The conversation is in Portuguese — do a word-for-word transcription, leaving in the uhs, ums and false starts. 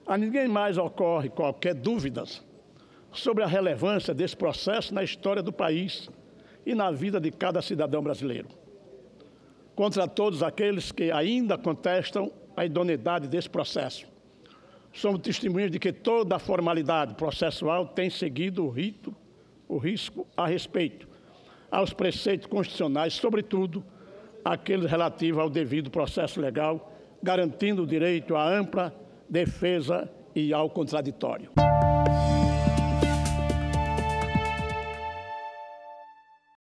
A ninguém mais ocorre qualquer dúvida sobre a relevância desse processo na história do país e na vida de cada cidadão brasileiro. Contra todos aqueles que ainda contestam a idoneidade desse processo, somos testemunhas de que toda a formalidade processual tem seguido o rito, o risco a respeito aos preceitos constitucionais, sobretudo aqueles relativos ao devido processo legal, garantindo o direito à ampla defesa e ao contraditório.